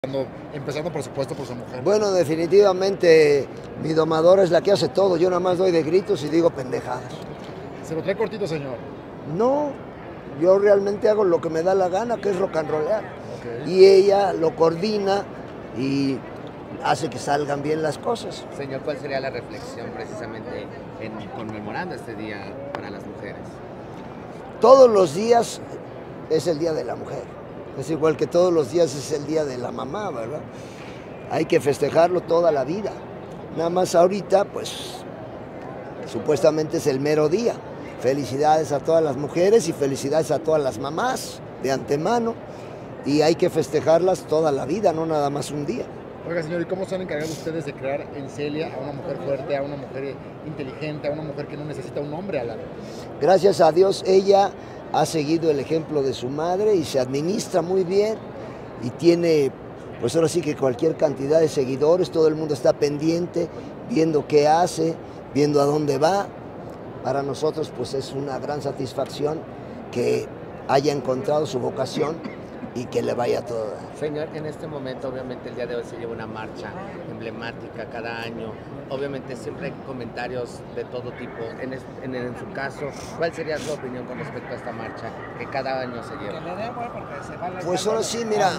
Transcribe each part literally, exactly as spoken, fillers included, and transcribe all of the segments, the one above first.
Empezando por supuesto por su mujer. Bueno, definitivamente mi domadora es la que hace todo. Yo nada más doy de gritos y digo pendejadas. ¿Se lo trae cortito, señor? No, yo realmente hago lo que me da la gana, que es rock and rollear. Okay. Y ella lo coordina y hace que salgan bien las cosas. Señor, ¿cuál sería la reflexión precisamente en conmemorando este día para las mujeres? Todos los días es el Día de la Mujer. Es igual que todos los días es el Día de la Mamá, ¿verdad? Hay que festejarlo toda la vida. Nada más ahorita, pues, supuestamente es el mero día. Felicidades a todas las mujeres y felicidades a todas las mamás de antemano. Y hay que festejarlas toda la vida, no nada más un día. Oiga, señor, ¿y cómo se han encargado ustedes de crear en Celia a una mujer fuerte, a una mujer inteligente, a una mujer que no necesita un hombre al lado? Gracias a Dios, ella ha seguido el ejemplo de su madre y se administra muy bien y tiene, pues ahora sí que cualquier cantidad de seguidores, todo el mundo está pendiente, viendo qué hace, viendo a dónde va. Para nosotros pues es una gran satisfacción que haya encontrado su vocación y que le vaya todo. Señor, en este momento obviamente el día de hoy se lleva una marcha emblemática cada año, obviamente siempre hay comentarios de todo tipo, en, es, en, en su caso, ¿cuál sería su opinión con respecto a esta marcha que cada año se lleva? Pues ahora sí, mira,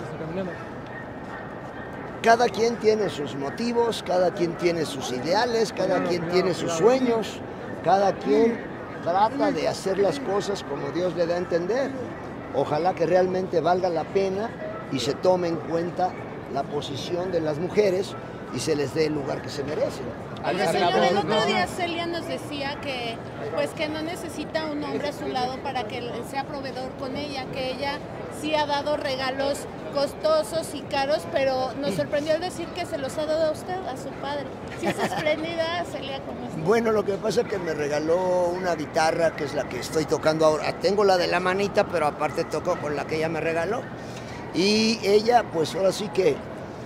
cada quien tiene sus motivos, cada quien tiene sus ideales, cada quien tiene sus sueños, cada quien trata de hacer las cosas como Dios le da a entender. Ojalá que realmente valga la pena y se tome en cuenta la posición de las mujeres y se les dé el lugar que se merecen. Oye, señor, el otro día Celia nos decía que, pues, que no necesita un hombre a su lado para que sea proveedor con ella, que ella sí ha dado regalos costosos y caros, pero nos sorprendió al decir que se los ha dado a usted, a su padre. ¿Sí es espléndida, Celia, como usted? Bueno, lo que pasa es que me regaló una guitarra, que es la que estoy tocando ahora. Tengo la de la manita, pero aparte toco con la que ella me regaló. Y ella, pues ahora sí que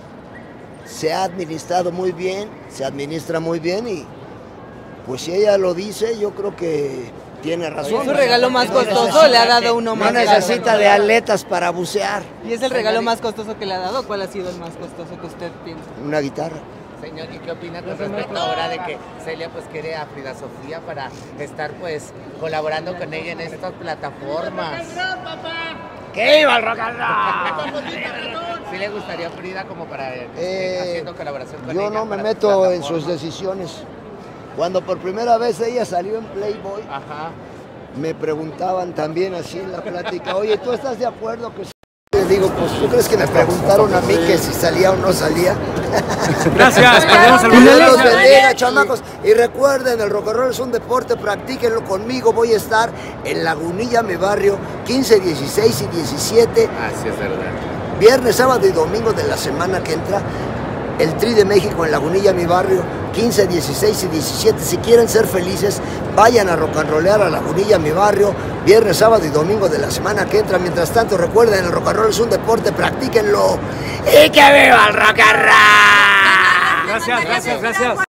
se ha administrado muy bien, se administra muy bien y pues si ella lo dice, yo creo que tiene razón. Su regalo más costoso le ha dado uno más. No necesita de aletas para bucear. ¿Y es el regalo más costoso que le ha dado? ¿Cuál ha sido el más costoso que usted piensa? Una guitarra. Señor, ¿y qué opina con respecto ahora de que Celia pues quiere a Frida Sofía para estar pues colaborando con ella en estas plataformas? ¡Que iba el rock and roll! ¿Sí le gustaría a Frida como para eh, eh, haciendo colaboración con yo ella? Yo no me meto en sus decisiones. Cuando por primera vez ella salió en Playboy, ajá, me preguntaban también así en la plática, oye, ¿tú estás de acuerdo que... Le digo, pues, ¿tú crees que me preguntaron a mí que si salía o no salía? Gracias, perdemos el Dios los bendiga, chamacos. Y recuerden, el rock and roll es un deporte, practíquenlo conmigo. Voy a estar en Lagunilla, mi barrio, quince, dieciséis y diecisiete. Así es verdad. Viernes, sábado y domingo de la semana que entra. El Tri de México en Lagunilla, mi barrio, quince, dieciséis y diecisiete. Si quieren ser felices, vayan a rock and rollear a Lagunilla, mi barrio, viernes, sábado y domingo de la semana que entra. Mientras tanto, recuerden, el rock and roll es un deporte, practíquenlo. ¡Y que viva el rock and roll! Gracias, gracias, gracias.